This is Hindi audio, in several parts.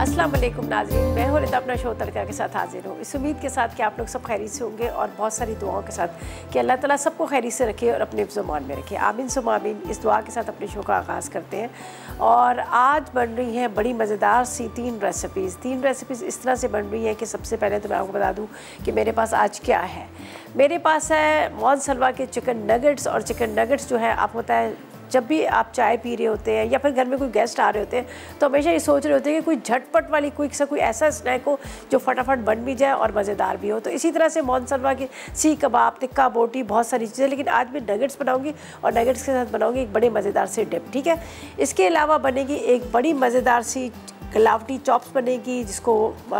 अस्सलाम वालेकुम नाज़रीन, मैं हूं रिता अपना शो तड़का के साथ हाजिर हूँ। इस उम्मीद के साथ कि आप लोग सब खैरियत से होंगे और बहुत सारी दुआओं के साथ कि अल्लाह ताला सबको खैरियत से रखे और अपने ज़ुबान में रखे। आमीन सुम आमीन। इस दुआ के साथ अपने शो का आगाज़ करते हैं और आज बन रही हैं बड़ी मज़ेदार सी तीन रेसिपीज़ इस तरह से बन रही हैं कि सबसे पहले तो मैं आपको बता दूँ कि मेरे पास आज क्या है। मेरे पास है मौन सलवा के चिकन नगेट्स। और चिकन नगेट्स जो है आपको पता है जब भी आप चाय पी रहे होते हैं या फिर घर में कोई गेस्ट आ रहे होते हैं तो हमेशा ये सोच रहे होते हैं कि कोई झटपट वाली क्विक सा कोई ऐसा स्नैक हो जो फटाफट बन भी जाए और मज़ेदार भी हो। तो इसी तरह से मौन सलवा की सीख कबाब, टिक्का बोटी, बहुत सारी चीज़ें, लेकिन आज मैं नगेट्स बनाऊंगी और नगेट्स के साथ बनाऊंगी एक बड़े मज़ेदार सी डिप। ठीक है, इसके अलावा बनेगी एक बड़ी मज़ेदार सी गलावटी चॉप्स बनेगी जिसको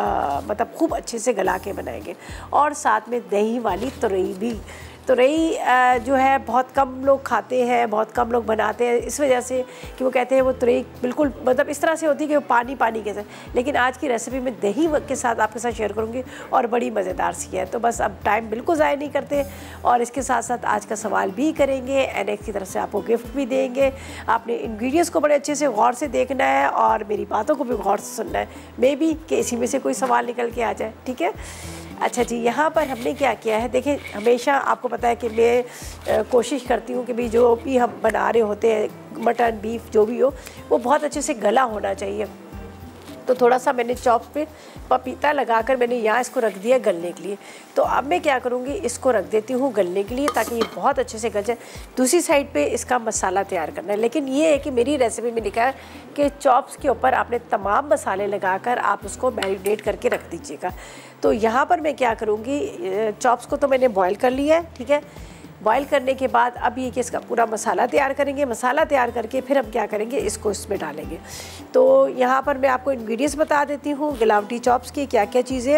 मतलब खूब अच्छे से गला के बनाएंगे। और साथ में दही वाली तुरई भी। तुरई जो है बहुत कम लोग खाते हैं, बहुत कम लोग बनाते हैं, इस वजह से कि वो कहते हैं वो तुरई बिल्कुल मतलब इस तरह से होती है कि वो पानी पानी के साथ। लेकिन आज की रेसिपी में दही के साथ आपके साथ शेयर करूँगी और बड़ी मज़ेदार सी है। तो बस अब टाइम बिल्कुल ज़ाया नहीं करते और इसके साथ साथ आज का सवाल भी करेंगे, एनेक्स की तरफ से आपको गिफ्ट भी देंगे। आपने इंग्रेडिएंट्स को बड़े अच्छे से गौर से देखना है और मेरी बातों को भी गौर से सुनना है। मे बी कि इसी में से कोई सवाल निकल के आ जाए। ठीक है, अच्छा जी, यहाँ पर हमने क्या किया है, देखिए हमेशा आपको पता है कि मैं कोशिश करती हूँ कि भी जो भी हम बना रहे होते हैं मटन बीफ जो भी हो वो बहुत अच्छे से गला होना चाहिए। तो थोड़ा सा मैंने चॉप पे पपीता लगाकर मैंने यहाँ इसको रख दिया गलने के लिए। तो अब मैं क्या करूँगी, इसको रख देती हूँ गलने के लिए ताकि ये बहुत अच्छे से गल जाए। दूसरी साइड पे इसका मसाला तैयार करना है, लेकिन ये है कि मेरी रेसिपी में लिखा है कि चॉप्स के ऊपर आपने तमाम मसाले लगाकर आप उसको मैरिनेट करके रख दीजिएगा। तो यहाँ पर मैं क्या करूँगी, चॉप्स को तो मैंने बॉयल कर लिया है। ठीक है, बॉयल करने के बाद अब ये कि इसका पूरा मसाला तैयार करेंगे। मसाला तैयार करके फिर हम क्या करेंगे, इसको इसमें डालेंगे। तो यहाँ पर मैं आपको इंग्रेडिएंट्स बता देती हूँ गलावटी चॉप्स की क्या क्या चीज़ें।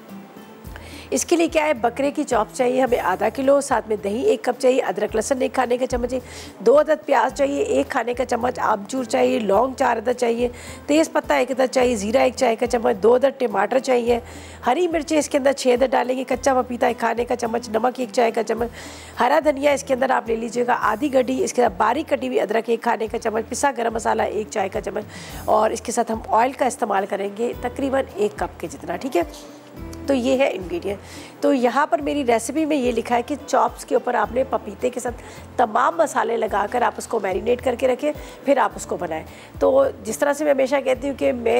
इसके लिए क्या है, बकरे की चॉप चाहिए हमें आधा किलो, साथ में दही 1 कप चाहिए, अदरक लहसुन 1 खाने का चम्मच चाहिए, 2 अदद प्याज चाहिए, 1 खाने का चम्मच आमचूर चाहिए, लौंग 4 अदद चाहिए, तेज़ पत्ता 1 अदद चाहिए, ज़ीरा 1 चाय का चम्मच, 2 अदद टमाटर चाहिए, हरी मिर्चें इसके अंदर 6 अदद डालेंगे, कच्चा पपीता 1 खाने का चम्मच, नमक 1 चाय का चम्मच, हरा धनिया इसके अंदर आप ले लीजिएगा आधी गड्डी, इसके साथ बारीक कटी हुई अदरक 1 खाने का चम्मच, पिसा गरम मसाला 1 चाय का चम्मच और इसके साथ हम ऑयल का इस्तेमाल करेंगे तकरीबन 1 कप के जितना। ठीक है, तो ये है इंग्रेडिएंट। तो यहाँ पर मेरी रेसिपी में ये लिखा है कि चॉप्स के ऊपर आपने पपीते के साथ तमाम मसाले लगाकर आप उसको मैरिनेट करके रखें, फिर आप उसको बनाएं। तो जिस तरह से मैं हमेशा कहती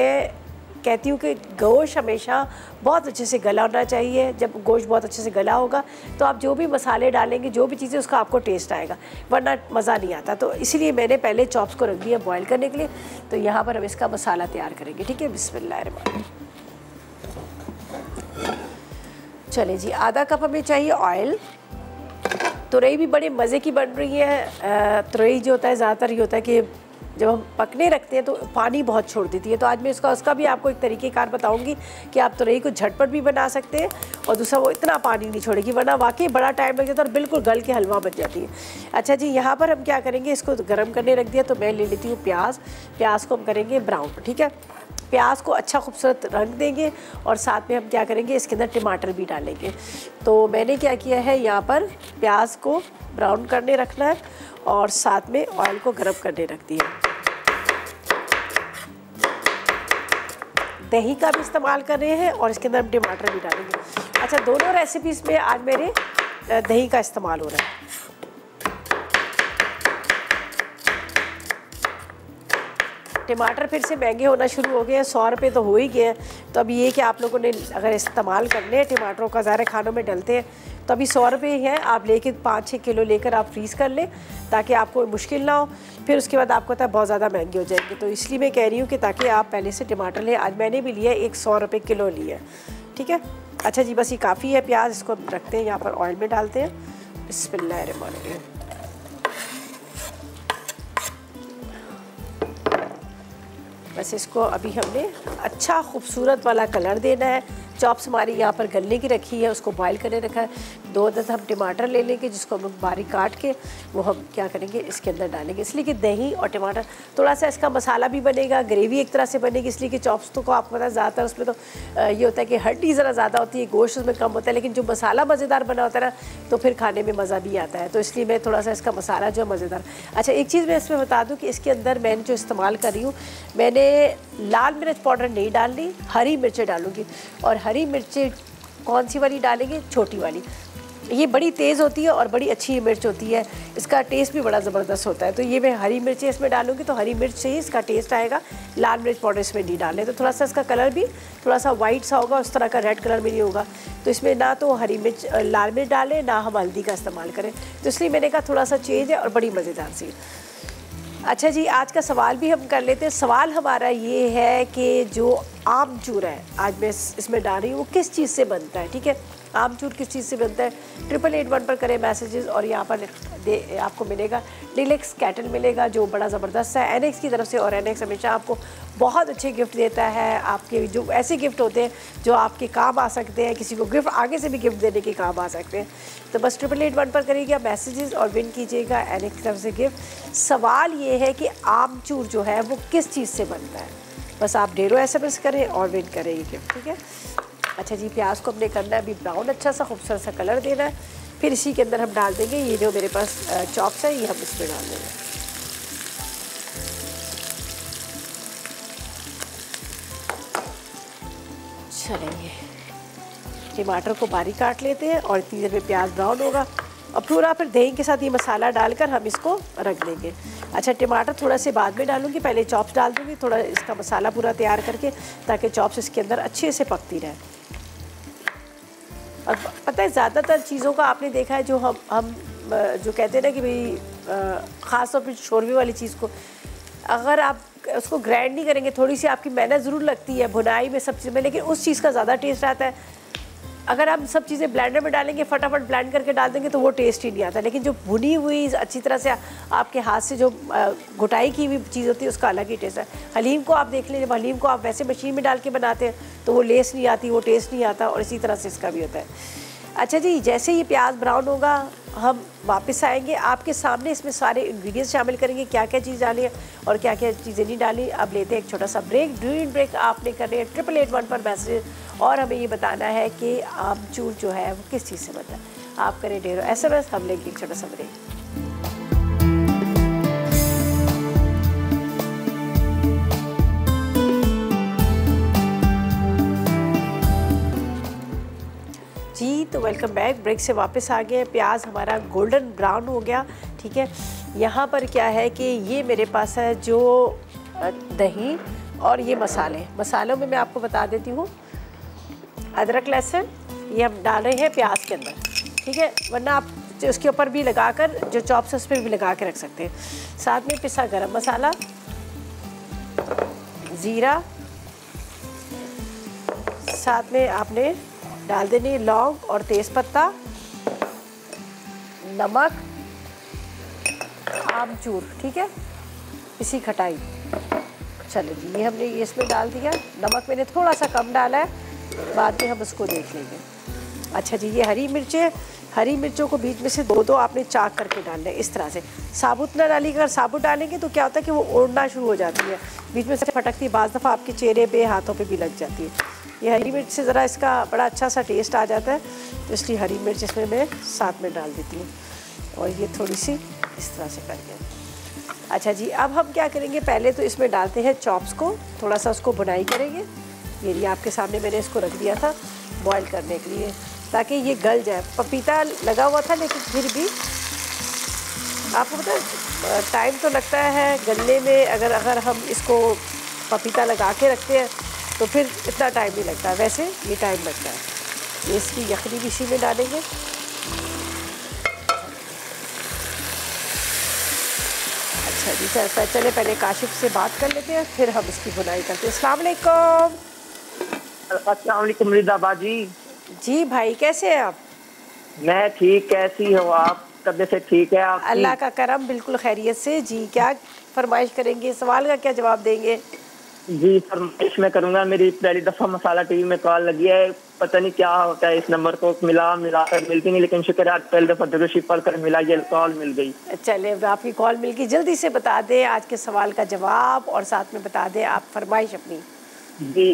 हूँ कि गोश्त हमेशा बहुत अच्छे से गला होना चाहिए। जब गोश्त बहुत अच्छे से गला होगा तो आप जो भी मसाले डालेंगे, जो भी चीज़ें, उसका आपको टेस्ट आएगा, वरना मज़ा नहीं आता। तो इसीलिए मैंने पहले चॉप्स को रख दिया बॉयल करने के लिए। तो यहाँ पर हम इसका मसाला तैयार करेंगे। ठीक है, बिस्मिल्लाह। चले जी, आधा कप हमें चाहिए ऑयल। तुरई भी बड़े मज़े की बन रही है। तुरई जो होता है ज़्यादातर ये होता है कि जब हम पकने रखते हैं तो पानी बहुत छोड़ देती है। तो आज मैं उसका भी आपको एक तरीक़ेकार बताऊंगी कि आप तुरई को झटपट भी बना सकते हैं और दूसरा वो इतना पानी नहीं छोड़ेगी, वरना वाकई बड़ा टाइम लग जाता है और बिल्कुल गल के हलवा बन जाती है। अच्छा जी, यहाँ पर हम क्या करेंगे, इसको गर्म करने रख दिया तो मैं ले लेती हूँ प्याज को हम करेंगे ब्राउन। ठीक है, प्याज को अच्छा खूबसूरत रंग देंगे और साथ में हम क्या करेंगे, इसके अंदर टमाटर भी डालेंगे। तो मैंने क्या किया है, यहाँ पर प्याज को ब्राउन करने रखना है और साथ में ऑयल को गर्म करने रख दिया। दही का भी इस्तेमाल कर रहे हैं और इसके अंदर हम टमाटर भी डालेंगे। अच्छा, दोनों रेसिपीज़ में आज मेरे दही का इस्तेमाल हो रहा है। टमाटर फिर से महंगे होना शुरू हो गए हैं, 100 रुपये तो हो ही गए हैं। तो अब ये कि आप लोगों ने अगर इस्तेमाल करने हैं टमाटरों का, ज़्यादा खानों में डलते हैं, तो अभी 100 रुपये हैं, आप लेके 5-6 किलो लेकर आप फ्रीज़ कर लें ताकि आपको मुश्किल ना हो। फिर उसके बाद आपको पता है बहुत ज़्यादा महंगे हो जाएंगे। तो इसलिए मैं कह रही हूँ कि ताकि आप पहले से टमाटर लें। आज मैंने भी लिया 100 रुपये किलो लिया है। ठीक है, अच्छा जी, बस ये काफ़ी है। प्याज इसको रखते हैं यहाँ पर, ऑयल में डालते हैं। बिस्मिल्लाहिर्रहमानिर्रहीम। बस इसको अभी हमने अच्छा खूबसूरत वाला कलर देना है। चॉप्स हमारी यहाँ पर गलने की रखी है, उसको बॉयल करने रखा है। 2 अदद हम टमाटर ले लेंगे जिसको हम बारीक काट के वो हम क्या करेंगे इसके अंदर डालेंगे, इसलिए कि दही और टमाटर थोड़ा सा इसका मसाला भी बनेगा, ग्रेवी एक तरह से बनेगी, इसलिए कि चॉप्स तो को आपको पता है ज़्यादातर उसमें तो ये होता है कि हड्डी ज़रा ज़्यादा होती है, गोश्त उसमें कम होता है, लेकिन जो मसाला मज़ेदार बना होता है ना तो फिर खाने में मज़ा भी आता है। तो इसलिए मैं थोड़ा सा इसका मसाला जो है मज़ेदार। अच्छा, एक चीज़ मैं इसमें बता दूँ कि इसके अंदर मैंने जो इस्तेमाल कर रही हूँ, मैंने लाल मिर्च पाउडर नहीं डालनी, हरी मिर्चें डालूँगी। और हरी मिर्चें कौन सी वाली डालेंगे? छोटी वाली। ये बड़ी तेज़ होती है और बड़ी अच्छी मिर्च होती है, इसका टेस्ट भी बड़ा ज़बरदस्त होता है। तो ये मैं हरी मिर्चें इसमें डालूंगी, तो हरी मिर्च से ही इसका टेस्ट आएगा, लाल मिर्च पाउडर इसमें नहीं डालें तो थोड़ा सा इसका कलर भी थोड़ा सा वाइट सा होगा, उस तरह का रेड कलर में नहीं होगा। तो इसमें ना तो हरी मिर्च लाल मिर्च डालें, ना हम हल्दी का इस्तेमाल करें, तो इसलिए मैंने कहा थोड़ा सा चेंज है और बड़ी मज़ेदार सी। अच्छा जी, आज का सवाल भी हम कर लेते हैं। सवाल हमारा ये है कि जो आमचूर है आज मैं इसमें डाल रही हूँ वो किस चीज़ से बनता है? ठीक है, आमचूर किस चीज़ से बनता है? 8881 पर करें मैसेजेस और यहाँ पर आपको मिलेगा डीलक्स कैटल मिलेगा जो बड़ा ज़बरदस्त है एनएक्स की तरफ से। और एनएक्स हमेशा आपको बहुत अच्छे गिफ्ट देता है, आपके जो ऐसे गिफ्ट होते हैं जो आपके काम आ सकते हैं, किसी को गिफ्ट आगे से भी गिफ्ट देने के काम आ सकते हैं। तो बस 8881 पर करिएगा मैसेजेस और विन कीजिएगा एनएक्स की तरफ से गिफ्ट। सवाल ये है कि आमचूर जो है वो किस चीज़ से बनता है? बस आप ढेरों SMS करें और विन करें ये गिफ्ट, ठीक है। अच्छा जी, प्याज को हमने करना है अभी ब्राउन, अच्छा सा खूबसूरत सा कलर देना है। फिर इसी के अंदर हम डाल देंगे ये जो मेरे पास चॉप्स है, ये हम इसमें डाल देंगे। चलिए, टमाटर को बारीक काट लेते हैं और इतनी देर में प्याज ब्राउन होगा और पूरा फिर दही के साथ ये मसाला डालकर हम इसको रख लेंगे। अच्छा, टमाटर थोड़ा से बाद में डालूंगी, पहले चॉप्स डाल दूँगी, थोड़ा इसका मसाला पूरा तैयार करके ताकि चॉप्स इसके अंदर अच्छे से पकती रहे। और पता है ज़्यादातर चीज़ों का आपने देखा है जो हम जो कहते हैं ना कि भाई ख़ास तौर पर शोरबे वाली चीज़ को अगर आप उसको ग्राइंड नहीं करेंगे, थोड़ी सी आपकी मेहनत ज़रूर लगती है भुनाई में सब चीज़ में, लेकिन उस चीज़ का ज़्यादा टेस्ट आता है। अगर आप सब चीज़ें ब्लेंडर में डालेंगे, फटाफट ब्लेंड करके डाल देंगे तो वो टेस्ट ही नहीं आता। लेकिन जो भुनी हुई अच्छी तरह से आपके हाथ से जो घुटाई की हुई चीज़ होती है उसका अलग ही टेस्ट है। हलीम को आप देख लीजिए, हलीम को आप वैसे मशीन में डाल के बनाते हैं तो वो लेस नहीं आती, वो टेस्ट नहीं आता, और इसी तरह से इसका भी होता है। अच्छा जी, जैसे ही प्याज ब्राउन होगा हम वापस आएंगे आपके सामने, इसमें सारे इंग्रेडिएंट्स शामिल करेंगे, क्या क्या चीज़ डाली है और क्या क्या चीज़ें नहीं डाली। अब लेते हैं एक छोटा सा ब्रेक। ड्यूरिंग ब्रेक आपने करने है 8881 पर मैसेज और हमें ये बताना है कि आमचूर जो है वो किस चीज़ से बनता है। आप करें ढेरों SMS, हम लेंगे एक छोटा सा ब्रेक। जी तो वेलकम बैक, ब्रेक से वापस आ गए। प्याज हमारा गोल्डन ब्राउन हो गया, ठीक है। यहाँ पर क्या है कि ये मेरे पास है जो दही और ये मसालों में मैं आपको बता देती हूँ। अदरक लहसुन ये हम डाल रहे हैं प्याज के अंदर, ठीक है, वरना आप उसके ऊपर भी लगाकर जो चॉप्स उस पर भी लगा के रख सकते हैं। साथ में पिसा गरम मसाला, ज़ीरा, साथ में आपने डाल देनी लौंग और तेज़पत्ता, नमक, आमचूर, ठीक है, इसी खटाई। चलो जी, ये हमने ये इसमें डाल दिया। नमक मैंने थोड़ा सा कम डाला है, बाद में हम उसको देख लेंगे। अच्छा जी, ये हरी मिर्चों को बीच में से दो आपने चाक करके डालना है इस तरह से। साबुत ना डाली, अगर साबुत डालेंगे तो क्या होता है कि वो ओढ़ना शुरू हो जाती है, बीच में से फटकती है, बाज़ दफ़ा आपके चेहरे पे हाथों पे भी लग जाती है। ये हरी मिर्च से ज़रा इसका बड़ा अच्छा सा टेस्ट आ जाता है, तो इसलिए हरी मिर्च इसमें मैं साथ में डाल देती हूँ और ये थोड़ी सी इस तरह से करके। अच्छा जी, अब हम क्या करेंगे, पहले तो इसमें डालते हैं चॉप्स को, थोड़ा सा उसको बुनाई करेंगे। ये आपके सामने मैंने इसको रख दिया था बॉईल करने के लिए ताकि ये गल जाए। पपीता लगा हुआ था लेकिन फिर भी आपको पता है टाइम तो लगता है गलने में। अगर हम इसको पपीता लगा के रखते हैं तो फिर इतना टाइम नहीं लगता, वैसे ये टाइम लगता है। ये इसकी यखनी भी इसी में डालेंगे। अच्छा जी, चले पहले काशिफ से बात कर लेते हैं, फिर हम इसकी बुनाई करते हैं। अस्सलाम वालेकुम। अस्सलाम वालेकुम रिदा बाजी। जी भाई, कैसे हैं आप? मैं ठीक, कैसी हो आप? तबीयत से ठीक है आपकी? अल्लाह का करम, बिल्कुल खैरियत से। जी, क्या फरमाइश करेंगे, सवाल का क्या जवाब देंगे? जी फरमाइश मैं करूंगा। मेरी पहली दफा मसाला टीवी में कॉल लगी है, पता नहीं क्या होता है इस नंबर को मिलाकर मिलती नहीं, लेकिन शुक्र है पहली दफा दुरुशी पढ़ कर मिला, ये कॉल मिल गई। चले आपकी कॉल मिल गई, जल्दी से बता दें आज के सवाल का जवाब और साथ में बता दें आप फरमाइश अपनी। जी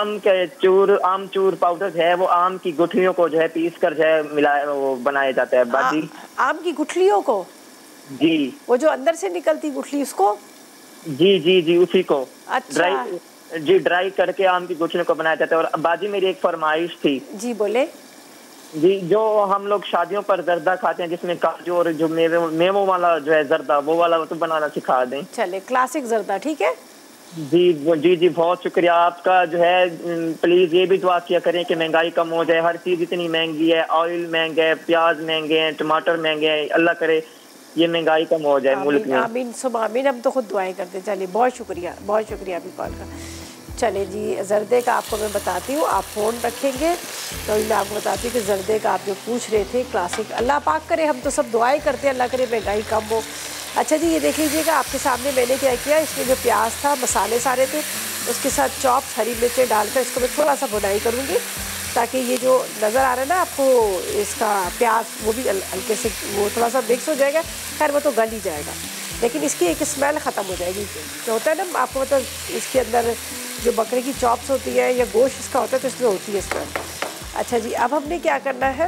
आम चूर पाउडर है, वो आम की गुठलियों को जो है पीस कर जो है मिलाया वो बनाया जाता है बाजी। आम की गुठलियों को? जी वो जो अंदर से निकलती गुठली उसको? जी जी जी उसी को। अच्छा ड्राई करके आम की गुठलियों को बनाया जाता है। और बाजी मेरी एक फरमाइश थी। जी बोले। जी जो हम लोग शादियों पर जर्दा खाते हैं जिसमें काजू और जो मेवों वाला जो है जर्दा, वो वाला तो बनाना सिखा दें। चले क्लासिक जर्दा, ठीक है। जी जी जी बहुत शुक्रिया आपका। जो है प्लीज ये भी दुआ किया करें कि महंगाई कम हो जाए, हर चीज इतनी महंगी है, ऑयल महंगा है, प्याज महंगे हैं, टमाटर महंगे हैं, अल्लाह करे ये महंगाई कम हो जाए मुल्क में। आमीन सुबह आमीन। हम तो खुद दुआएं करते। चलिए बहुत शुक्रिया अभी कॉल का। चले जी जर्दे का आपको मैं बताती हूँ, आप फ़ोन रखेंगे तो मैं आपको बताती हूँ कि जर्दे का आप जो पूछ रहे थे क्लासिक, अल्लाह पाक करे, हम तो सब दुआएं करते हैं अल्लाह करे महंगाई कम हो। अच्छा जी ये देख लीजिएगा आपके सामने मैंने क्या किया, इसमें जो प्याज था, मसाले सारे थे, उसके साथ चॉप्स हरी मिर्चें डालकर इसको मैं थोड़ा सा भुनाई करूँगी ताकि ये जो नज़र आ रहा है ना आपको इसका प्याज, वो भी हल्के से वो थोड़ा सा मिक्स हो जाएगा। खैर वो तो गल ही जाएगा, लेकिन इसकी एक स्मेल ख़त्म हो जाएगी। जो होता है ना आपको मतलब इसके अंदर जो बकरे की चॉप्स होती है या गोश्त इसका होता है तो इसमें होती है स्मेल। अच्छा जी अब हमने क्या करना है,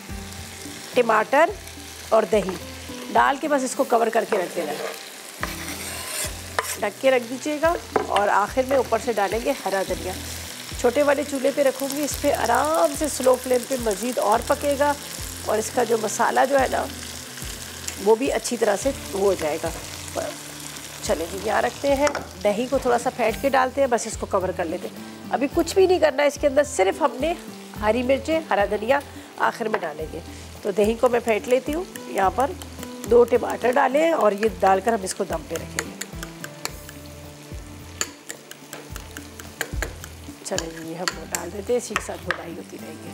टमाटर और दही डाल के बस इसको कवर करके रख देना है, ढक के रख दीजिएगा। और आखिर में ऊपर से डालेंगे हरा धनिया। छोटे वाले चूल्हे पे रखूँगी, इस पर आराम से स्लो फ्लेम पे मज़ीद और पकेगा और इसका जो मसाला जो है ना वो भी अच्छी तरह से हो जाएगा। चले जी यहाँ रखते हैं, दही को थोड़ा सा फेंट के डालते हैं, बस इसको कवर कर लेते हैं। अभी कुछ भी नहीं करना है इसके अंदर, सिर्फ हमने हरी मिर्चें हरा धनिया आखिर में डालेंगे। तो दही को मैं फेंट लेती हूँ, यहाँ पर 2 टमाटर डालें और ये डालकर हम इसको दम पे रखेंगे। चलें जी हम डाल देते हैं, इसी के साथ बुनाई होती रहेगी।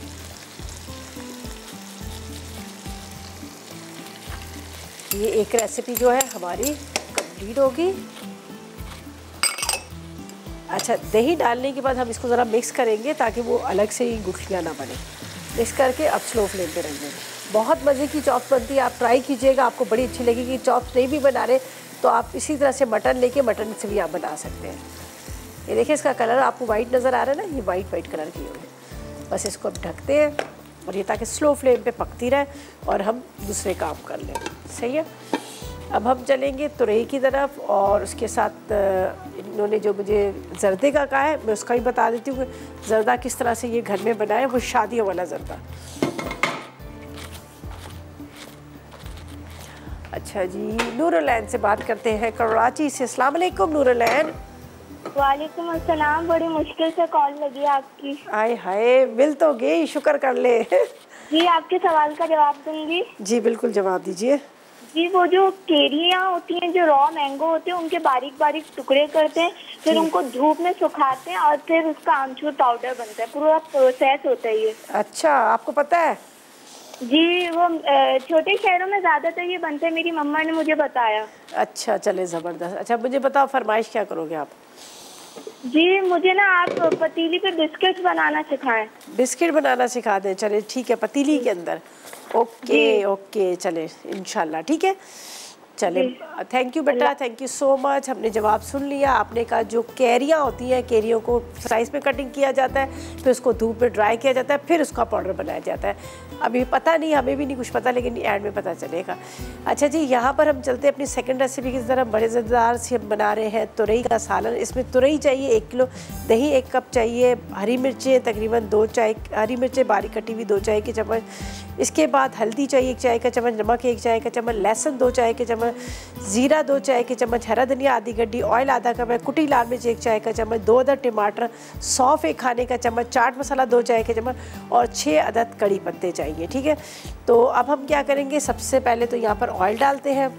ये एक रेसिपी जो है हमारी कंप्लीट होगी। अच्छा दही डालने के बाद हम इसको ज़रा मिक्स करेंगे ताकि वो अलग से ही गुठलियाँ ना बने। मिक्स करके अब स्लो फ्लेम पे रख देंगे। बहुत मज़े की चॉप्स बनती है, आप ट्राई कीजिएगा, आपको बड़ी अच्छी लगेगी। चॉप्स नहीं भी बना रहे तो आप इसी तरह से मटन लेके मटन से भी आप बना सकते हैं। ये देखिए इसका कलर आपको वाइट नज़र आ रहा है ना, ये वाइट कलर की होगी। बस इसको अब ढकते हैं और ये ताकि स्लो फ्लेम पे पकती रहे और हम दूसरे काम कर लें। सही है। अब हम चलेंगे तुरई की तरफ और उसके साथ इन्होंने जो मुझे जर्दे का कहा है मैं उसका भी बता देती हूँ कि जर्दा किस तरह से ये घर में बनाए, वो शादियों वाला जर्दा। अच्छा जी नूरुलैन से बात करते हैं कराची से। अस्सलाम वालेकुम नूरुलैन। वालेकुम अस्सलाम। बड़ी मुश्किल से कॉल लगी आपकी। आए हाय मिल तो गई, शुक्र कर ले। जी आपके सवाल का जवाब दूंगी। जी बिल्कुल जवाब दीजिए। जी वो जो केरियाँ होती हैं, जो रॉ मैंगो होते हैं, उनके बारीक बारीक टुकड़े करते हैं, फिर उनको धूप में सुखाते हैं और फिर उसका आमचूर पाउडर बनता है। पूरा प्रोसेस होता है ये। अच्छा आपको पता है? जी वो छोटे शहरों में ज्यादातर ये बनता है, मेरी मम्मा ने मुझे बताया। अच्छा चले ज़बरदस्त। अच्छा मुझे बताओ फरमाइश क्या करोगे आप? जी मुझे ना आप पतीली पे बिस्किट बनाना सिखाएं। बिस्किट बनाना सिखा दें, चले ठीक है, पतीली के अंदर। ओके ओके चले इंशाल्लाह ठीक है। चले थैंक यू बेटा, थैंक यू सो मच। हमने जवाब सुन लिया। आपने कहा जो कैरियाँ होती हैं, कैरियों को साइज़ में कटिंग किया जाता है, फिर उसको धूप में ड्राई किया जाता है, फिर उसका पाउडर बनाया जाता है। अभी पता नहीं, हमें भी नहीं कुछ पता, लेकिन एंड में पता चलेगा। अच्छा जी यहाँ पर हम चलते हैं अपनी सेकंड रेसिपी की तरफ। बड़े ज़ेदार से हम बना रहे हैं तुरई का सालन। इसमें तुरई चाहिए 1 किलो, दही 1 कप चाहिए, हरी मिर्चें तकरीबन 2 चाय, हरी मिर्चें बारीक कटी हुई 2 चाय के चम्मच। इसके बाद हल्दी चाहिए 1 चाय का चम्मच, नमक 1 चाय का चम्मच, लहसुन 2 चाय के चम्मच, ज़ीरा 2 चाय के चम्मच, हरा धनिया आधी गड्डी, ऑयल आधा कप है, कुटी लाल मिर्च 1 चाय का चम्मच, 2 अदद टमाटर, सौंफ 1 खाने का चम्मच, चाट मसाला 2 चाय के चम्मच और 6 अदद कड़ी पत्ते चाहिए। ठीक है, तो अब हम क्या करेंगे, सबसे पहले तो यहाँ पर ऑयल डालते हैं।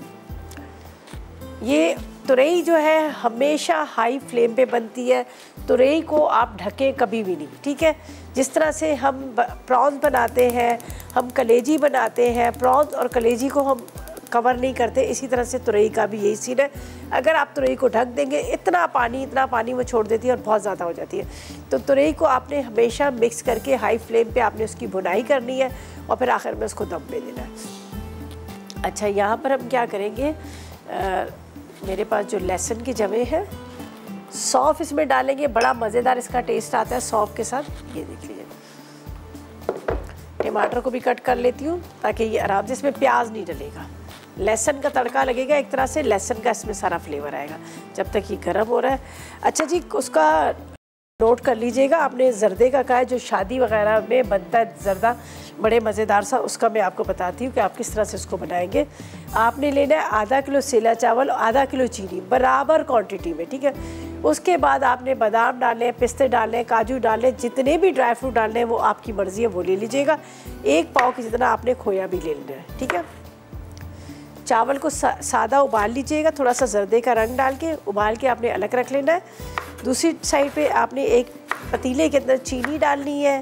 ये तुरई जो है हमेशा हाई फ्लेम पे बनती है। तुरई को आप ढकें कभी भी नहीं, ठीक है। जिस तरह से हम प्रॉन्स बनाते हैं, हम कलेजी बनाते हैं, प्रॉन्स और कलेजी को हम कवर नहीं करते। इसी तरह से तुरई का भी यही सीन है, अगर आप तुरई को ढक देंगे इतना पानी वो छोड़ देती है और बहुत ज़्यादा हो जाती है। तो तुरई को आपने हमेशा मिक्स करके हाई फ्लेम पे आपने उसकी भुनाई करनी है और फिर आखिर में उसको दम पे देना है। अच्छा, यहाँ पर हम क्या करेंगे, मेरे पास जो लहसुन की जवे हैं, सौंफ इसमें डालेंगे, बड़ा मज़ेदार इसका टेस्ट आता है सौंफ के साथ। ये देख लीजिए, टमाटर को भी कट कर लेती हूँ ताकि ये आराम से, इसमें प्याज नहीं डलेगा, लहसुन का तड़का लगेगा एक तरह से, लहसुन का इसमें सारा फ्लेवर आएगा जब तक ये गर्म हो रहा है। अच्छा जी, उसका नोट कर लीजिएगा, आपने जर्दे का कहा है, जो शादी वगैरह में बनता है जर्दा, बड़े मज़ेदार सा, उसका मैं आपको बताती हूँ कि आप किस तरह से उसको बनाएंगे। आपने लेना है आधा किलो सेला चावल, आधा किलो चीनी, बराबर क्वांटिटी में, ठीक है। उसके बाद आपने बादाम डालने, पिस्ते डालने, काजू डालने, जितने भी ड्राई फ्रूट डालने हैं वो आपकी मर्ज़ी है, वो ले लीजिएगा। 1 पाव की जितना आपने खोया भी ले लेना है, ठीक है। चावल को सादा उबाल लीजिएगा, थोड़ा सा जर्दे का रंग डाल के उबाल के आपने अलग रख लेना है। दूसरी साइड पे आपने एक पतीले के अंदर चीनी डालनी है,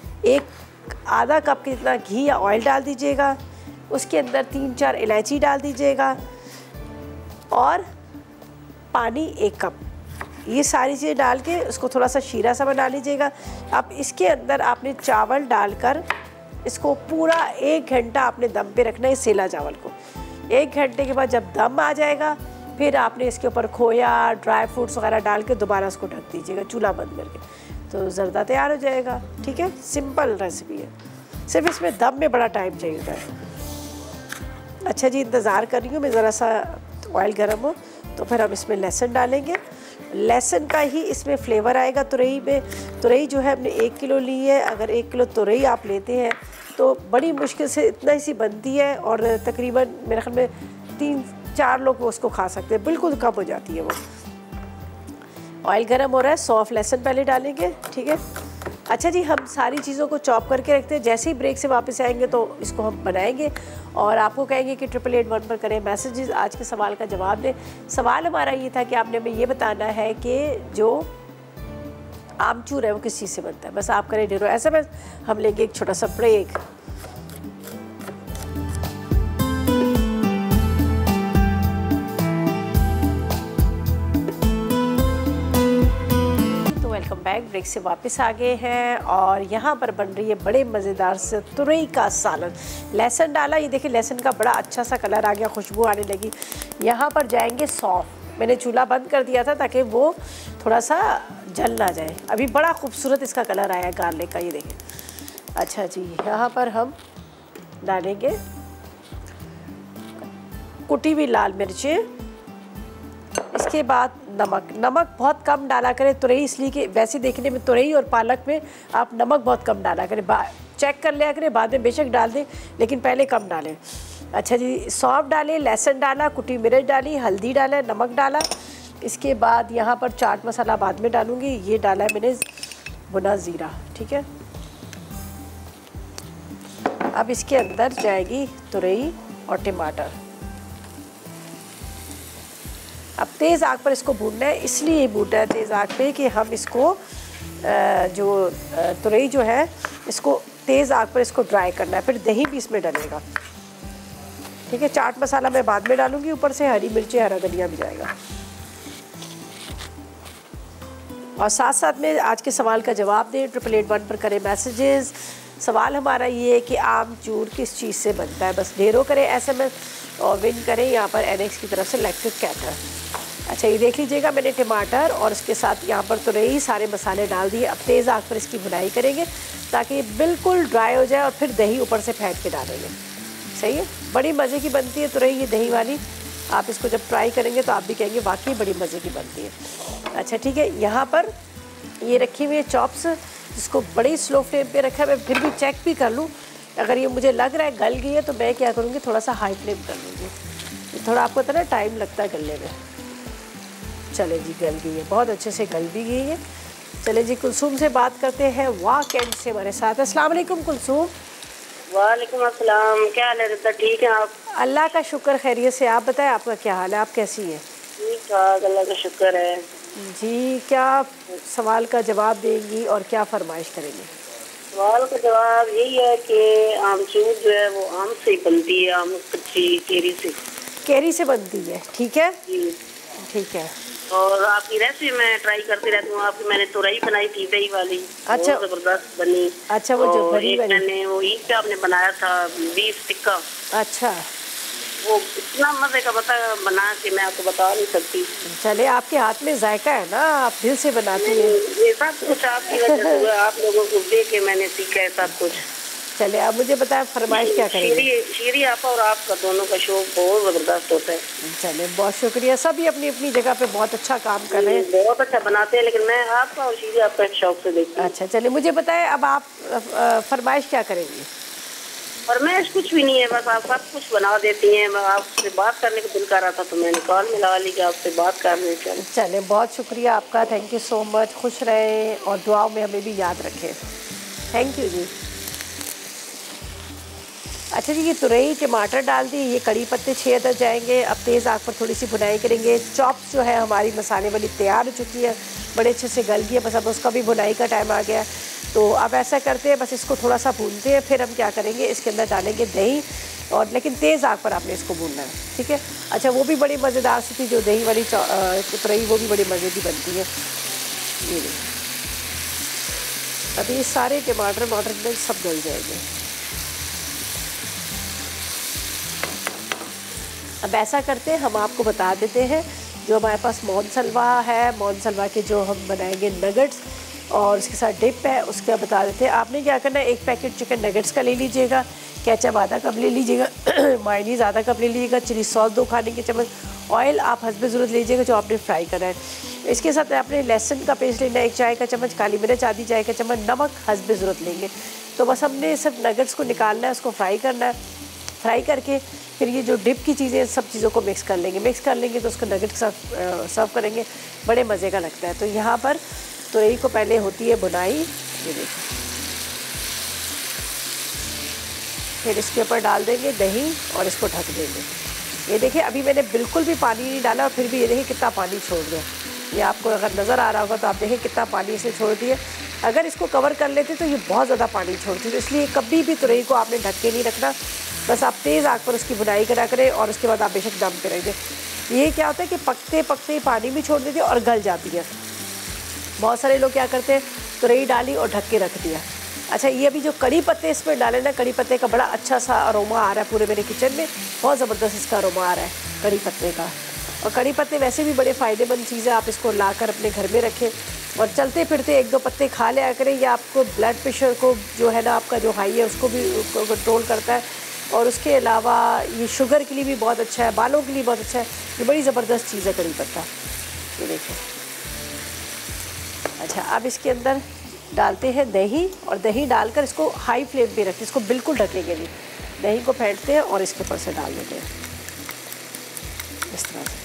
आधा कप के जितना घी या ऑयल डाल दीजिएगा, उसके अंदर 3-4 इलायची डाल दीजिएगा और पानी 1 कप, ये सारी चीज़ें डाल के उसको थोड़ा सा शीरा सा बना लीजिएगा। अब इसके अंदर आपने चावल डालकर इसको पूरा 1 घंटा आपने दम पे रखना है, सेला चावल को। 1 घंटे के बाद जब दम आ जाएगा, फिर आपने इसके ऊपर खोया, ड्राई फ्रूट्स वगैरह डाल के दोबारा उसको ढक दीजिएगा चूल्हा बंद करके, तो जर्दा तैयार हो जाएगा, ठीक है। सिंपल रेसिपी है, सिर्फ इसमें दम में बड़ा टाइम चाहिए होता है। अच्छा जी, इंतज़ार कर रही हूँ मैं, ज़रा सा ऑयल गर्म हो तो फिर हम इसमें लहसुन डालेंगे। लहसुन का ही इसमें फ्लेवर आएगा तुरई में। तुरई जो है हमने 1 किलो ली है, अगर 1 किलो तुरई आप लेते हैं तो बड़ी मुश्किल से इतना ही सी बनती है और तकरीबन मेरे ख्याल में 3-4 लोग उसको खा सकते हैं, बिल्कुल कम हो जाती है वो। ऑयल गर्म हो रहा है, सौंफ लहसुन पहले डालेंगे, ठीक है। अच्छा जी, हम सारी चीज़ों को चॉप करके रखते हैं, जैसे ही ब्रेक से वापस आएंगे तो इसको हम बनाएंगे और आपको कहेंगे कि 8881 पर करें मैसेजेस, आज के सवाल का जवाब दें। सवाल हमारा ये था कि आपने हमें ये बताना है कि जो आमचूर है वो किस चीज़ से बनता है। बस आप करें ढेरों SMS, हम लेंगे एक छोटा सा ब्रेक। बैक ब्रेक से वापस आ गए हैं और यहाँ पर बन रही है बड़े मज़ेदार से तुरई का सालन। लहसुन डाला, ये देखिए लहसुन का बड़ा अच्छा सा कलर आ गया, खुशबू आने लगी। यहाँ पर जाएंगे सौंफ, मैंने चूल्हा बंद कर दिया था ताकि वो थोड़ा सा जल ना जाए। अभी बड़ा खूबसूरत इसका कलर आया गार्लिक का, ये देखिए। अच्छा जी, यहाँ पर हम डालेंगे कुटी हुई लाल मिर्चें, इसके बाद नमक बहुत कम डाला करें तुरई, इसलिए कि वैसे देखने में तुरई और पालक में आप नमक बहुत कम डाला करें, चेक कर लिया करें, बाद में बेशक डाल दें लेकिन पहले कम डालें। अच्छा जी, सौंफ डालें, लहसुन डाला, कुटी मिर्च डाली, हल्दी डाला, नमक डाला। इसके बाद यहाँ पर चाट मसाला बाद में डालूँगी, ये डाला है मैंने भुना ज़ीरा, ठीक है। अब इसके अंदर जाएगी तुरई और टमाटर। अब तेज़ आग पर इसको भूनना है, इसलिए भूनना है तेज़ आग पे कि हम इसको जो तुरई जो है इसको तेज़ आग पर इसको ड्राई करना है, फिर दही भी इसमें डलेगा, ठीक है। चाट मसाला मैं बाद में डालूंगी, ऊपर से हरी मिर्ची, हरा धनिया भी जाएगा। और साथ साथ में आज के सवाल का जवाब दें, 8881 पर करें मैसेजेस। सवाल हमारा ये है कि आमचूर किस चीज़ से बनता है, बस ढेरों करें SMS और विन करें यहाँ पर NX की तरफ से इलेक्ट्रिक कैटर। अच्छा, ये देख लीजिएगा, मैंने टमाटर और इसके साथ यहाँ पर तुरई सारे मसाले डाल दिए। अब तेज़ आग पर इसकी भुनाई करेंगे ताकि बिल्कुल ड्राई हो जाए और फिर दही ऊपर से फेंट के डालेंगे। सही है, बड़ी मज़े की बनती है तुरई ये दही वाली। आप इसको जब ट्राई करेंगे तो आप भी कहेंगे वाकई बड़ी मज़े की बनती है। अच्छा ठीक है, यहाँ पर ये रखी हुई है चॉप्स, जिसको बड़ी स्लो फ्लेम पे रखा है। मैं फिर भी चेक भी कर लूँ, अगर ये मुझे लग रहा है गल गई है तो मैं क्या करूँगी, थोड़ा सा हाई फ्लेम कर लूँगी। थोड़ा आपको पता ना टाइम लगता है गलने में। चले जी, गल गई है, बहुत अच्छे से गल भी गई है। चले जी, कुलसूम से बात करते हैं, वाह कैंट से हमारे साथ। अस्सलाम वालेकुम कुलसूम। वालेकुम अस्सलाम, क्या हाल है रिता, ठीक है आप? अल्लाह का शुक्र, खैरियत से। आप बताएं आपका क्या हाल है, आप कैसी हैं? ठीक ठाक, अल्लाह का शुक्र है जी। क्या सवाल का जवाब देंगी और क्या फरमाइश करेंगे? सवाल का जवाब यही है कि आमचूर जो है वो आम से ही बनती है, आम कच्ची केरी से। केरी से बनती है, ठीक है जी। ठीक है। और आपकी रेसिपी मैं ट्राई करती रहती हूँ। आपकी मैंने तुरई बनाई थी, दही वाली, अच्छा। बहुत जबरदस्त बनी। अच्छा, वो जो बड़ी वाली मैंने वो ईद पे आपने बनाया था बीफ टिक्का। अच्छा, वो इतना मजे का बना के मैं आपको बता नहीं सकती। चले आपके हाथ में जायका है ना, आप दिल से बनाती हैं। ये सब कुछ आपकी वजह से हुआ, आप लोगों को देख के मैंने सीखा है सब कुछ। चले आप मुझे बताएं फरमाइश क्या करेंगे। शीरी आपा और आपका दोनों का शो बहुत जबरदस्त होता है। चले बहुत शुक्रिया, सभी अपनी अपनी जगह पे बहुत अच्छा काम कर रहे हैं, बहुत अच्छा बनाते हैं, लेकिन मैं आपका और शीरी आपका शौक से देखती हूँ। अच्छा चले मुझे बताएं अब आप फरमाइश क्या करेंगी। फरमाइश कुछ भी नहीं है, बस आप सब कुछ बना देती हैं। मैं आपसे बात करने को दिल कर रहा था तो मैंने कॉल मिला ली कि आपसे बात करने चले। चले बहुत शुक्रिया आपका, थैंक यू सो मच, खुश रहें और दुआओं में हमें भी याद रखें। थैंक यू जी। अच्छा जी, ये तुरई टमाटर डाल दी, ये कड़ी पत्ते 6 अदद जाएंगे। अब तेज़ आग पर थोड़ी सी भुनाई करेंगे। चॉप्स जो है हमारी मसाले वाली तैयार हो चुकी है, बड़े अच्छे से गल गई है, बस अब उसका भी भुनाई का टाइम आ गया। तो अब ऐसा करते हैं, बस इसको थोड़ा सा भूनते हैं, फिर हम क्या करेंगे इसके अंदर डालेंगे दही, और लेकिन तेज़ आग पर आपने इसको भूनना है, ठीक है। अच्छा, वो भी बड़ी मज़ेदार सी थी जो दही वाली तुरई, वो भी बड़ी मज़े की बनती है। ये अब ये सारे टमाटर में सब गल जाएंगे। अब ऐसा करते हैं, हम आपको बता देते हैं जो हमारे पास मोनसलवा है, मोनसलवा के जो हम बनाएंगे नगेट्स और उसके साथ डिप है, उसका बता देते हैं। आपने क्या करना है, 1 पैकेट चिकन नगेट्स का ले लीजिएगा, केचप आधा कप ले लीजिएगा, मायोनीज़ आधा कप ले लीजिएगा, चिली सॉस 2 खाने के चम्मच, ऑयल आप हस्बे ज़रूरत लीजिएगा जो आपने फ्राई करना है। इसके साथ आपने लहसुन का पेस्ट लेना है 1 चाय का चम्मच, काली मिर्च आधी चाय का चम्मच, नमक हस्बे ज़रूरत लेंगे। तो बस हमने सिर्फ नगेट्स को निकालना है, उसको फ्राई करना है। फ्राई करके फिर ये जो डिप की चीज़ें सब चीज़ों को मिक्स कर लेंगे तो उसको नगेट के साथ सर्व करेंगे, बड़े मज़े का लगता है। तो यहाँ पर तुरई को पहले होती है बुनाई, ये देखिए, फिर इसके ऊपर डाल देंगे दही और इसको ढक देंगे। ये देखिए, अभी मैंने बिल्कुल भी पानी नहीं डाला और फिर भी ये देखिए कितना पानी छोड़ दिया। ये आपको अगर नज़र आ रहा होगा तो आप देखें कितना पानी इसने छोड़ दिया। अगर इसको कवर कर लेते तो ये बहुत ज़्यादा पानी छोड़ती, तो इसलिए कभी भी तुरई को आपने ढक के नहीं रखना, बस आप तेज़ आग पर उसकी बुनाई करा करें और उसके बाद आप बेशक दम पे रखिए। ये क्या होता है कि पकते पकते पानी भी छोड़ देती है और गल जाती है। बहुत सारे लोग क्या करते हैं, तुरई डाली और ढक के रख दिया। अच्छा, ये अभी जो कड़ी पत्ते इसमें डाले ना, कड़ी पत्ते का बड़ा अच्छा सा अरोमा आ रहा है पूरे मेरे किचन में, बहुत ज़बरदस्त इसका अरोमा आ रहा है कड़ी पत्ते का। और कड़ी पत्ते वैसे भी बड़े फ़ायदेमंद चीज़ है, आप इसको लाकर अपने घर में रखें और चलते फिरते 1-2 पत्ते खा लिया करें। ये आपको ब्लड प्रेशर को जो है ना, आपका जो हाई है उसको भी कंट्रोल करता है, और उसके अलावा ये शुगर के लिए भी बहुत अच्छा है, बालों के लिए बहुत अच्छा है। ये बड़ी ज़बरदस्त चीज़ है कड़ी पत्ता, ये देखिए। अच्छा, अब इसके अंदर डालते हैं दही, और दही डालकर इसको हाई फ्लेम पे रखते हैं, इसको बिल्कुल ढकेंगे नहीं। दही को फेंटते हैं और इसके ऊपर से डाल देते हैं इस तरह से।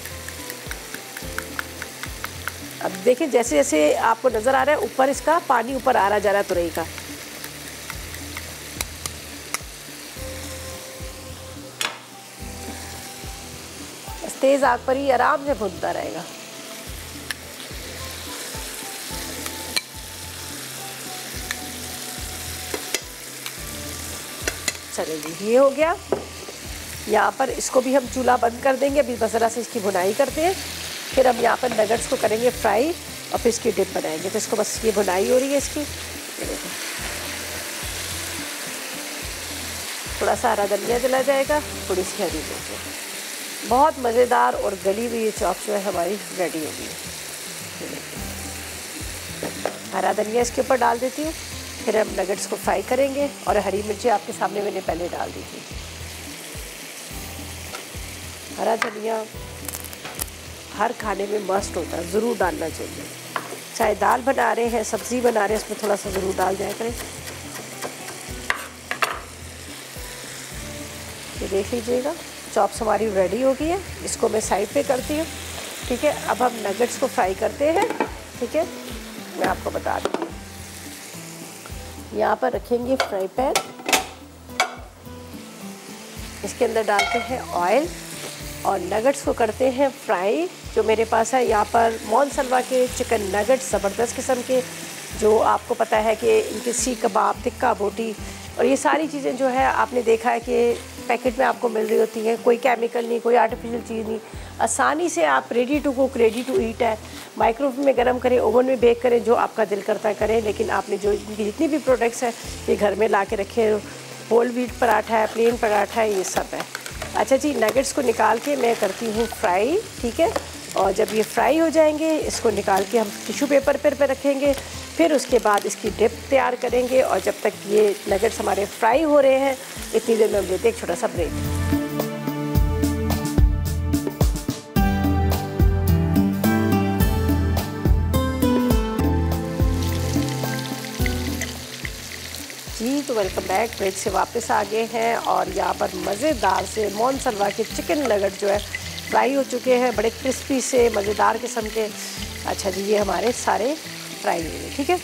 अब देखिए, जैसे जैसे आपको नज़र आ रहा है ऊपर इसका पानी ऊपर आ रहा जा रहा है तुरई का। तेज़ आग पर ही आराम से भुनता रहेगा। चलिए जी, ये हो गया। यहाँ पर इसको भी हम चूल्हा बंद कर देंगे, अभी बस ज़रा से इसकी भुनाई करते हैं, फिर हम यहाँ पर नगेट्स को करेंगे फ्राई और फिर इसकी डिप बनाएंगे। तो इसको बस ये भुनाई हो रही है इसकी, थोड़ा सा हरा धनिया डला जाएगा, थोड़ी सी हरी मिर्च। बहुत मज़ेदार और गली हुई ये चॉप जो है हमारी रेडी हो गई है। हरा धनिया इसके ऊपर डाल देती हूँ, फिर हम नगेट्स को फ्राई करेंगे, और हरी मिर्ची आपके सामने मैंने पहले डाल दी थी। हरा धनिया हर खाने में मस्ट होता है, ज़रूर डालना चाहिए। चाहे दाल बना रहे हैं, सब्ज़ी बना रहे हैं, उसमें थोड़ा सा ज़रूर डाल जाया करें। ये देख लीजिएगा, चॉप्स हमारी रेडी हो गई है। इसको मैं साइड पे करती हूँ, ठीक है। अब हम नगेट्स को फ्राई करते हैं, ठीक है। मैं आपको बता दूँ, यहाँ पर रखेंगे फ्राई पैन, इसके अंदर डालते हैं ऑयल और नगेट्स को करते हैं फ्राई। जो मेरे पास है यहाँ पर मोनसलवा के चिकन नगेट्स, ज़बरदस्त किस्म के, जो आपको पता है कि इनके सीख कबाब, टिक्का बोटी और ये सारी चीज़ें जो है आपने देखा है कि पैकेट में आपको मिल रही होती हैं। कोई केमिकल नहीं, कोई आर्टिफिशियल चीज़ नहीं, आसानी से आप ready to cook, ready to eat है। माइक्रोवेव में गर्म करें, ओवन में बेक करें, जो आपका दिल करता है करें। लेकिन आपने जो इनकी जितनी भी प्रोडक्ट्स हैं ये घर में ला के रखे। होल व्हीट पराठा है, प्लेन पराठा है, ये सब है। अच्छा जी, नगेट्स को निकाल के मैं करती हूँ फ्राई, ठीक है। और जब ये फ्राई हो जाएंगे इसको निकाल के हम टिश्यू पेपर पर रखेंगे। फिर उसके बाद इसकी डिप तैयार करेंगे। और जब तक ये नगेट्स हमारे फ्राई हो रहे हैं इतनी देर में हम लेते हैं एक छोटा सा ब्रेक। जी तो वेलकम बैक। ब्रेक से वापस आ गए हैं और यहाँ पर मज़ेदार से मोनसलवा के चिकन नगेट जो है फ्राई हो चुके हैं, बड़े क्रिस्पी से मज़ेदार किस्म के। अच्छा जी, ये हमारे सारे फ्राई हुए, ठीक है।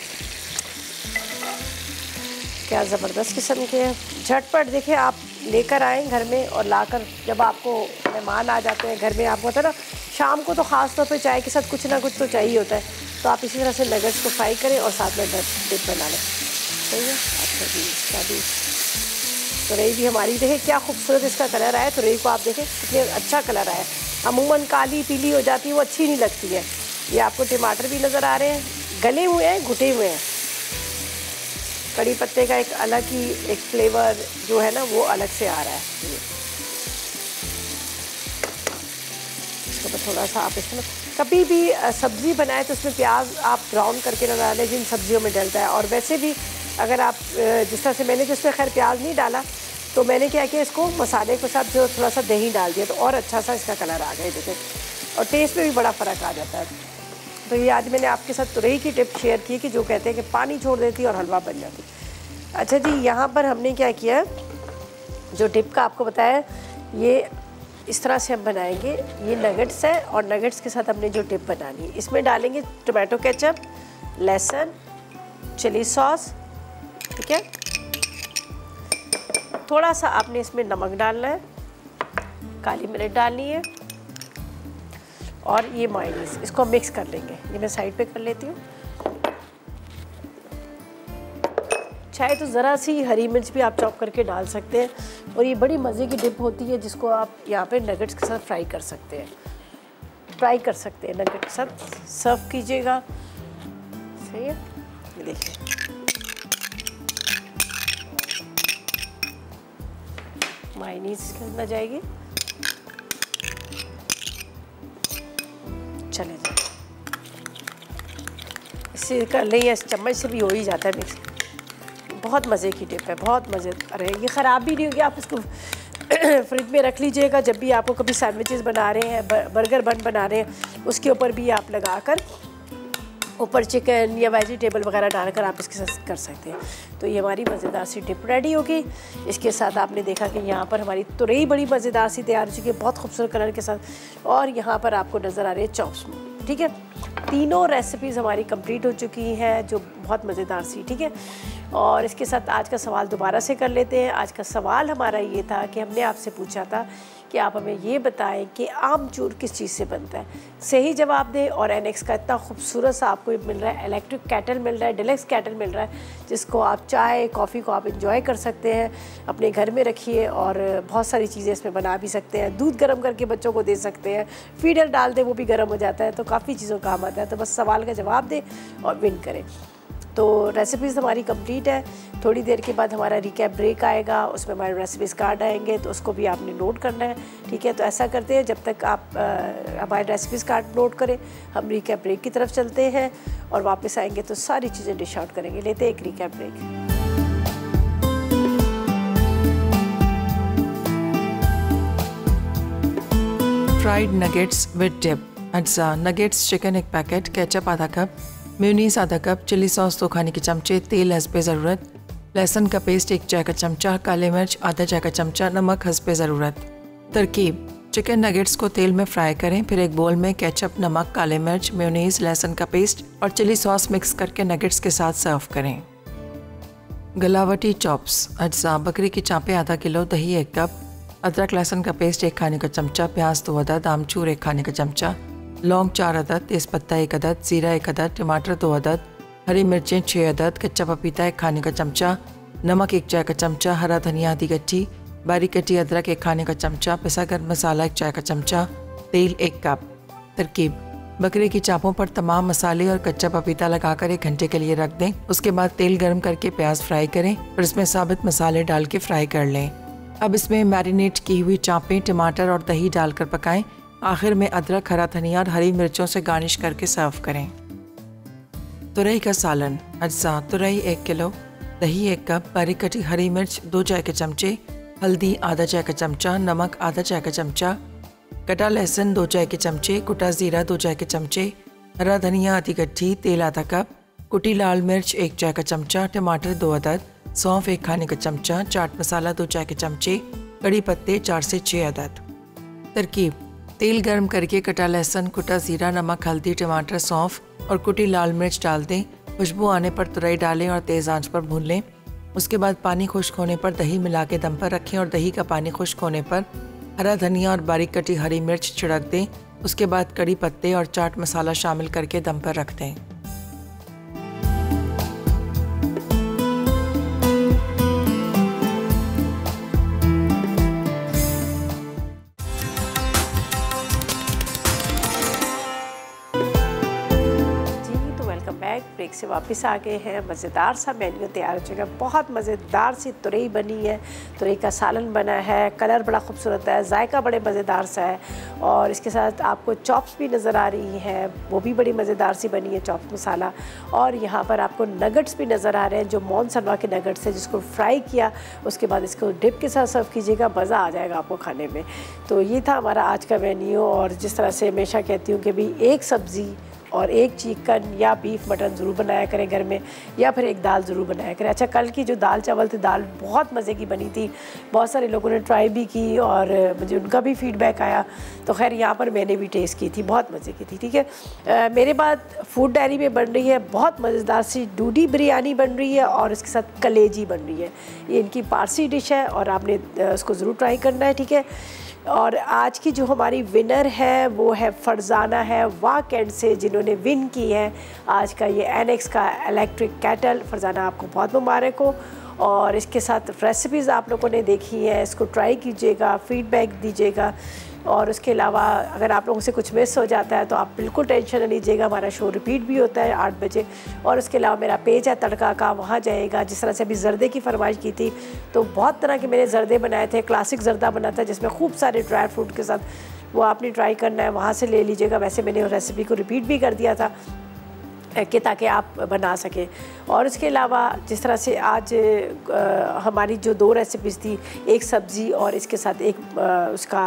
क्या ज़बरदस्त किस्म के हैं। झटपट देखिए, आप लेकर आएँ घर में और लाकर जब आपको मेहमान आ जाते हैं घर में, आपको होता है ना शाम को तो ख़ास तौर पे चाय के साथ कुछ ना कुछ तो चाहिए होता है, तो आप इसी तरह से नगेट्स को फ्राई करें और साथ में डिप बना लें। सही है। अच्छा जी, इसका भी तुरई भी हमारी देखें क्या खूबसूरत इसका कलर आया। तुरई को आप देखें कितने अच्छा कलर आया। अमूमन काली पीली हो जाती है, वो अच्छी नहीं लगती है। ये आपको टमाटर भी नज़र आ रहे हैं, गले हुए हैं, घुटे हुए हैं। कड़ी पत्ते का एक अलग ही एक फ्लेवर जो है ना वो अलग से आ रहा है। इसको तो थोड़ा सा आप इसमें कभी भी सब्ज़ी बनाए तो उसमें प्याज आप ब्राउन करके न डालें जिन सब्जियों में डलता है। और वैसे भी अगर आप जिस तरह से मैंने तो इसमें खैर प्याज नहीं डाला, तो मैंने क्या किया इसको मसाले के साथ जो थोड़ा सा दही डाल दिया तो और अच्छा सा इसका कलर आ गया देखें, और टेस्ट में भी बड़ा फ़र्क आ जाता है। तो ये आज मैंने आपके साथ तुरई की टिप शेयर की कि जो कहते हैं कि पानी छोड़ देती है और हलवा बन जाती है। अच्छा जी, यहाँ पर हमने क्या किया, जो टिप का आपको बताया ये इस तरह से हम बनाएंगे। ये नगेट्स है और नगेट्स के साथ हमने जो टिप बनानी है इसमें डालेंगे टोमेटो केचप, लहसुन, चिली सॉस, ठीक है। थोड़ा सा आपने इसमें नमक डालना है, काली मिर्च डालनी है और ये मायोनीज, इसको मिक्स कर लेंगे। ये मैं साइड पे कर लेती हूँ। चाहे तो ज़रा सी हरी मिर्च भी आप चॉप करके डाल सकते हैं। और ये बड़ी मज़े की डिप होती है जिसको आप यहाँ पे नगेट्स के साथ फ्राई कर सकते हैं, नगेट के साथ सर्व कीजिएगा। सही है, ये देखिए मायोनीज करना जाएगी। चले जाए इससे कर लें या इस चम्मच से भी हो ही जाता है मिक्स। बहुत मज़े की टिप है, बहुत मज़े। अरे ये ख़राब भी नहीं होगी, आप इसको फ्रिज में रख लीजिएगा। जब भी आपको कभी सैंडविचेस बना रहे हैं, बर्गर बन बना रहे हैं, उसके ऊपर भी आप लगाकर ऊपर चिकन या वेजिटेबल वगैरह डालकर आप इसके साथ कर सकते हैं। तो ये हमारी मज़ेदार सी डिप रेडी होगी। इसके साथ आपने देखा कि यहाँ पर हमारी तुरई बड़ी मज़ेदार सी तैयार हो चुकी है, बहुत खूबसूरत कलर के साथ। और यहाँ पर आपको नज़र आ रही है चॉप्स, ठीक है। तीनों रेसिपीज़ हमारी कंप्लीट हो चुकी हैं जो बहुत मज़ेदार सी, ठीक है। और इसके साथ आज का सवाल दोबारा से कर लेते हैं। आज का सवाल हमारा ये था कि हमने आपसे पूछा था कि आप हमें ये बताएं कि आमचूर किस चीज़ से बनता है। सही जवाब दें। और एनेक्स का इतना खूबसूरत सा आपको मिल रहा है, इलेक्ट्रिक कैटल मिल रहा है, डिलक्स कैटल मिल रहा है, जिसको आप चाय कॉफ़ी को आप इंजॉय कर सकते हैं, अपने घर में रखिए और बहुत सारी चीज़ें इसमें बना भी सकते हैं। दूध गर्म करके बच्चों को दे सकते हैं, फीडर डाल दें वो भी गर्म हो जाता है, तो काफ़ी चीज़ों काम आता है। तो बस सवाल का जवाब दें और विन करें। तो रेसिपीज़ हमारी कंप्लीट है। थोड़ी देर के बाद हमारा रिकैप ब्रेक आएगा, उसमें हमारे रेसिपीज़ कार्ड आएंगे, तो उसको भी आपने नोट करना है, ठीक है। तो ऐसा करते हैं, जब तक आप हमारे रेसिपीज़ कार्ड नोट करें, हम रिकैप ब्रेक की तरफ चलते हैं और वापस आएंगे तो सारी चीज़ें डिश आउट करेंगे। लेते हैं एक recap break. Fried nuggets with dip. अज्जा नगेट्स चिकन 1 पैकेट, केचप आधा कप, मेयोनीज आधा कप, चिली सॉस 2 खाने के चमचे, तेल हस्बे ज़रूरत, लहसुन का पेस्ट 1 चाय का चमचा, काले मिर्च आधा चाय का चमचा, नमक हस्बे ज़रूरत। तरकीब: चिकन नगेट्स को तेल में फ्राई करें, फिर एक बोल में केचप, नमक, काले मिर्च, मेयोनीज, लहसुन का पेस्ट और चिली सॉस मिक्स करके नगेट्स के साथ सर्व करें। गलावटी चॉप्स। अज्जा: बकरी की चाँपें आधा किलो, दही 1 कप, अदरक लहसुन का पेस्ट 1 खाने का चमचा, प्याज 2 अदद, आमचूर 1 खाने का चमचा, लौंग 4 अदद, तेज़पत्ता 1 अदद, ज़ीरा 1 अदद, टमाटर 2 अदद, हरी मिर्चें 6 अदद, कच्चा पपीता 1 खाने का चमचा, नमक 1 चाय का चमचा, हरा धनिया आधी गट्ठी, बारीक कटी अदरक 1 खाने का चमचा, पिसा गर्म मसाला 1 चाय का चमचा, तेल 1 कप। तरकीब: बकरे की चापों पर तमाम मसाले और कच्चा पपीता लगाकर 1 घंटे के लिए रख दें। उसके बाद तेल गर्म करके प्याज फ्राई करें और इसमें साबित मसाले डाल के फ्राई कर लें। अब इसमें मैरिनेट की हुई चापें, टमाटर और दही डालकर पकाएं। आखिर में अदरक, हरा धनिया और हरी मिर्चों से गार्निश करके सर्व करें। तुरई का सालन। अज्जा: तुरई 1 किलो, दही 1 कप, बारीक कटी हरी मिर्च 2 चाय के चमचे, हल्दी आधा चाय का चमचा, नमक आधा चाय का चमचा, कटा लहसुन 2 चाय के चमचे, कुटा ज़ीरा 2 चाय के चमचे, हरा धनिया आधी गट्ठी, तेल आधा कप, कुटी लाल मिर्च 1 चाय का चमचा, टमाटर 2 अदद, सौंफ 1 खाने का चमचा, चाट मसाला 2 चाय के चमचे, कड़ी पत्ते 4 से 6 अदद। तरकीब: तेल गर्म करके कटा लहसुन, कुटा ज़ीरा, नमक, हल्दी, टमाटर, सौंफ और कुटी लाल मिर्च डाल दें। खुशबू आने पर तुरई डालें और तेज़ आंच पर भून लें। उसके बाद पानी खुश्क होने पर दही मिला के दम पर रखें और दही का पानी खुश्क होने पर हरा धनिया और बारीक कटी हरी मिर्च छिड़क दें। उसके बाद कड़ी पत्ते और चाट मसाला शामिल करके दम पर रख दें। ब्रेक से वापस आ गए हैं। मज़ेदार सा मेन्यू तैयार हो चुका है। बहुत मज़ेदार सी तुरई बनी है, तुरई का सालन बना है, कलर बड़ा खूबसूरत है, जायका बड़े मज़ेदार सा है और इसके साथ आपको चॉप्स भी नज़र आ रही हैं, वो भी बड़ी मज़ेदार सी बनी है, चॉप्स मसाला। और यहाँ पर आपको नगट्स भी नज़र आ रहे हैं जो मौन सलवा के नगट्स है, जिसको फ्राई किया उसके बाद इसको डिप के साथ सर्व कीजिएगा, मज़ा आ जाएगा आपको खाने में। तो ये था हमारा आज का मेन्यू। और जिस तरह से हमेशा कहती हूँ कि भी एक सब्ज़ी और एक चिकन या बीफ मटन ज़रूर बनाया करें घर में, या फिर एक दाल ज़रूर बनाया करें। अच्छा, कल की जो दाल चावल थी, दाल बहुत मज़े की बनी थी, बहुत सारे लोगों ने ट्राई भी की और मुझे उनका भी फीडबैक आया। तो खैर यहाँ पर मैंने भी टेस्ट की थी, बहुत मज़े की थी। ठीक है, मेरे बाद फूड डायरी में बन रही है बहुत मज़ेदार सी दूधी बिरयानी बन रही है और इसके साथ कलेजी बन रही है। ये इनकी पारसी डिश है और आपने उसको ज़रूर ट्राई करना है। ठीक है, और आज की जो हमारी विनर है वो है फरजाना है वाह कैंट से, जिन्होंने विन की है आज का ये एनेक्स का इलेक्ट्रिक केटल। फरजाना, आपको बहुत मुबारक हो। और इसके साथ रेसिपीज़ आप लोगों ने देखी है, इसको ट्राई कीजिएगा, फीडबैक दीजिएगा। और उसके अलावा अगर आप लोगों से कुछ मिस हो जाता है तो आप बिल्कुल टेंशन न लीजिएगा, हमारा शो रिपीट भी होता है 8 बजे। और उसके अलावा मेरा पेज है तड़का का, वहाँ जाएगा। जिस तरह से अभी जर्दे की फरमाइश की थी, तो बहुत तरह के मैंने जर्दे बनाए थे। क्लासिक जर्दा बना था जिसमें खूब सारे ड्राई फ्रूट के साथ, वो आपने ट्राई करना है, वहाँ से ले लीजिएगा। वैसे मैंने रेसिपी को रिपीट भी कर दिया था कि ताकि आप बना सकें। और इसके अलावा जिस तरह से आज हमारी जो 2 रेसिपीज़ थी, एक सब्ज़ी और इसके साथ एक उसका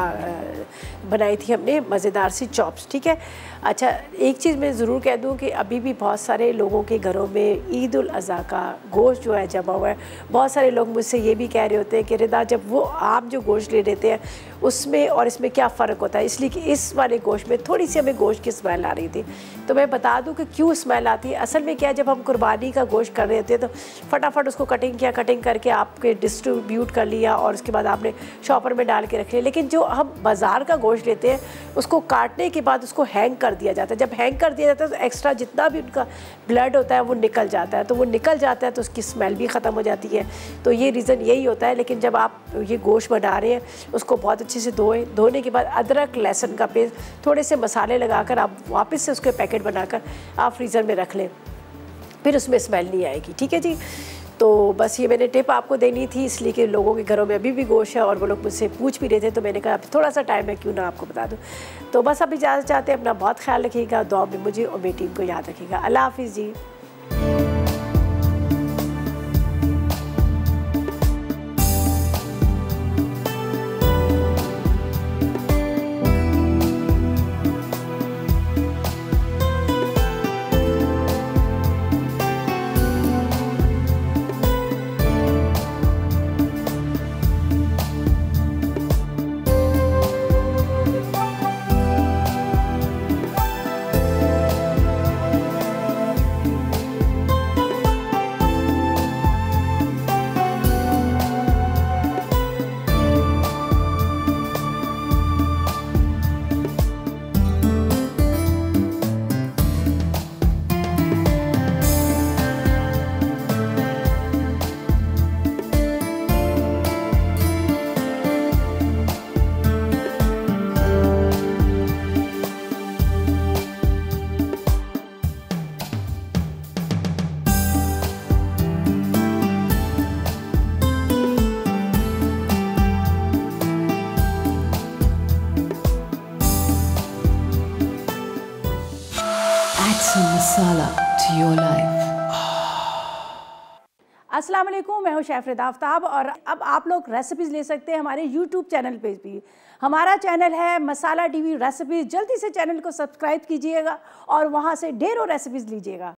बनाई थी हमने मज़ेदार सी चॉप्स। ठीक है, अच्छा, एक चीज़ मैं ज़रूर कह दूं कि अभी भी बहुत सारे लोगों के घरों में ईद उल अज़हा का गोश्त जो है जमा हुआ है। बहुत सारे लोग मुझसे ये भी कह रहे होते हैं कि रिदा, जब वो आप जो गोश्त ले लेते हैं उसमें और इसमें क्या फ़र्क होता है, इसलिए कि इस वाले गोश्त में थोड़ी सी हमें गोश्त की स्मेल आ रही थी। तो मैं बता दूं कि क्यों स्मेल आती है। असल में क्या, जब हम कुर्बानी का गोश्त कर रहे होते हैं तो फटाफट उसको कटिंग किया, कटिंग करके आपके डिस्ट्रीब्यूट कर लिया और उसके बाद आपने शॉपर में डाल के रख लिया। लेकिन जो हम बाज़ार का गोश्त लेते हैं उसको काटने के बाद उसको हैंग कर दिया जाता है। जब हैंग कर दिया जाता है तो एक्स्ट्रा जितना भी उनका ब्लड होता है वो निकल जाता है, तो वो निकल जाता है तो उसकी स्मेल भी ख़त्म हो जाती है। तो ये रीज़न यही होता है। लेकिन जब आप ये गोश्त बना रहे हैं उसको बहुत अच्छे से धोने के बाद अदरक लहसुन का पेस्ट, थोड़े से मसाले लगाकर आप वापस से उसके पैकेट बनाकर आप फ्रीज़र में रख लें, फिर उसमें स्मेल नहीं आएगी। ठीक है जी, तो बस ये मैंने टिप आपको देनी थी, इसलिए कि लोगों के घरों में अभी भी गोश्त है और वो लोग मुझसे पूछ भी रहे थे, तो मैंने कहा थोड़ा सा टाइम है, क्यों ना आपको बता दूं। तो बस अब इजाज़त चाहते हैं, अपना बहुत ख्याल रखिएगा, दुआ में मुझे और मेरी टीम को याद रखिएगा। अल्लाह हाफिज़ जी। Add some masala to your life. अस्सलाम वालेकुम, मैं हूं शेफ रिदा आफ्ताब और अब आप लोग रेसिपीज़ ले सकते हैं हमारे यूट्यूब चैनल पे भी। हमारा चैनल है मसाला टीवी रेसिपीज़। जल्दी से चैनल को सब्सक्राइब कीजिएगा और वहां से ढेरों रेसिपीज़ लीजिएगा।